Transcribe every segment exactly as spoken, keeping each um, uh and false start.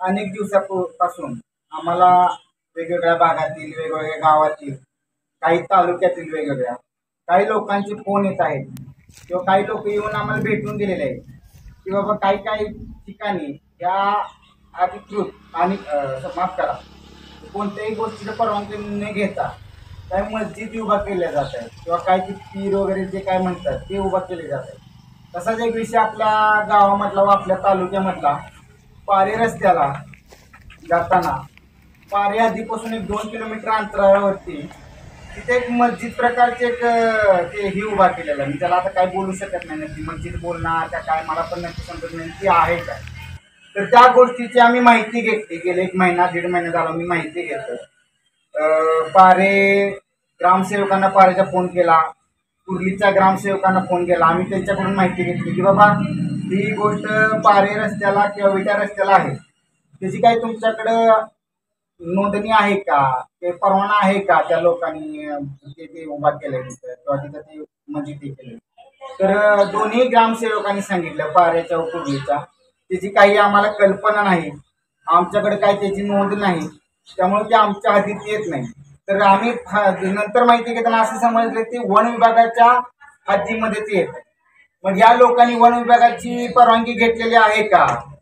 अनेक दिवसापासून आम्हाला वेगवेगळ्या भागातील, वेगवेगळ्या गावातील, काही तालुक्यातील वेगवेगळ्या काही लोकांचे फोन येत आहेत किंवा काही लोक येऊन आम्हाला भेटून गेलेले आहेत की बाबा काही काही ठिकाणी या अधिकृत आणि माफ करा कोणत्याही गोष्टीचं परवानगी न घेता काही मस्जिद उभा केल्या जात आहेत किंवा काही ते पीर वगैरे जे काय म्हणतात ते उभा केले जात आहेत। तसाच एक विषय आपल्या गावामधला व आपल्या तालुक्यामधला पारे रस्त्याला जाताना पारे आधीपासून एक दोन किलोमीटर अंतरावरती तिथे एक मस्जिद प्रकारचे एक ते ही उभा केलेला मी त्याला आता काय बोलू शकत नाही नक्की मस्जिद बोलणार त्या काय मला पण नक्की समजत नाही ती आहे काय। तर त्या गोष्टीची आम्ही माहिती घेतली गेले एक महिना दीड महिना झाला मी माहिती घेतो। पारे ग्रामसेवकांना पारेचा फोन केला, कुर्लीच्या ग्रामसेवकांना फोन केला, आम्ही त्यांच्याकडून माहिती घेतली की बाबा ही गोष्ट पारे रस्त्याला किंवा विटा रस्त्याला आहे, त्याची काही तुमच्याकडं नोंदणी आहे का, ते परवाना आहे का त्या लोकांनी ते ते उभा केलंय तिथं किंवा तिथं ते मस्जिद ते केलं। तर दोन्ही ग्रामसेवकांनी सांगितलं पाऱ्याच्या व कुर्लीच्या त्याची काही आम्हाला कल्पना नाही, आमच्याकडे काही त्याची नोंद नाही, त्यामुळे ते आमच्या हद्दीत येत नाही। तर आम्ही नंतर माहिती घेताना असं समजलं की वन विभागाच्या हद्दीमध्ये ते येतं। मग या लोकांनी वन विभागाची परवानगी घेतलेली आहे का,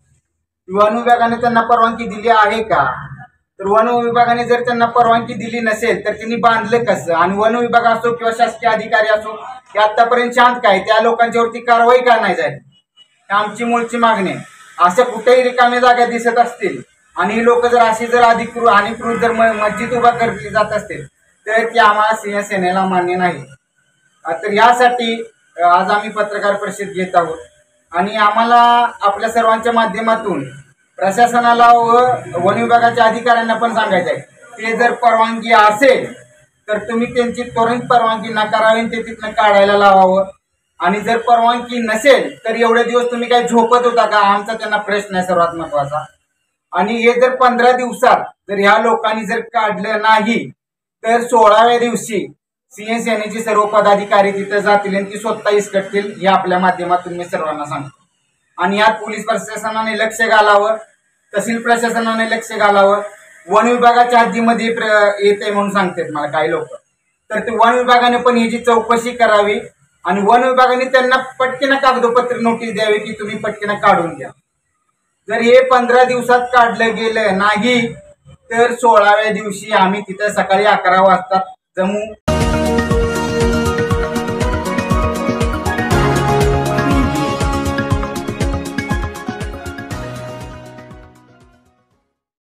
वन विभागाने त्यांना परवानगी दिली आहे का, तर वन विभागाने जर त्यांना परवानगी दिली नसेल तर त्यांनी बांधलं कसं, आणि वन विभाग असो किंवा शासकीय अधिकारी असो हे आतापर्यंत शांत काय त्या लोकांच्यावरती कारवाई का नाही झाली, आमची मूळची मागणी आहे। अशा कुठेही रिकाम्या जागा दिसत असतील आणि ही लोक जर अशी जर अधिकृत अनधिकृत जर मस्जिद उभा करली जात असतील तर ती आम्हाला शिवसेनेला मान्य नाही। तर यासाठी आज आम्ही पत्रकार परिषद घेत आहोत आणि आम्हाला आपल्या सर्वांच्या माध्यमातून प्रशासनाला व वन विभागाच्या अधिकाऱ्यांना पण सांगायचं आहे ते जर परवानगी असेल तर तुम्ही त्यांची त्वरित परवानगी नाकारावी, ते तिथनं काढायला लावावं, आणि जर परवानगी नसेल तर एवढे दिवस तुम्ही काही झोपत होता का, आमचा त्यांना प्रश्न आहे सर्वात महत्वाचा। आणि हे जर पंधरा दिवसात जर ह्या लोकांनी जर काढलं नाही तर सोळाव्या दिवशी शिवसेनेचे सर्व पदाधिकारी तिथे जातील आणि ती स्वतः इसकटतील, हे आपल्या माध्यमातून मी सर्वांना सांगतो। आणि यात पोलीस प्रशासनाने लक्ष घालावं, तहसील प्रशासनाने लक्ष घालावं, वन विभागाच्या हद्दीमध्ये येते म्हणून सांगतात मला काही लोक, तर ते वन विभागाने पण याची चौकशी करावी आणि वन विभागाने त्यांना पटकीनं कागदोपत्री नोटीस द्यावी की तुम्ही पटकीनं काढून घ्या। जर हे पंधरा दिवसात काढलं गेलं नाही तर सोळाव्या दिवशी आम्ही तिथं सकाळी अकरा वाजता जमू।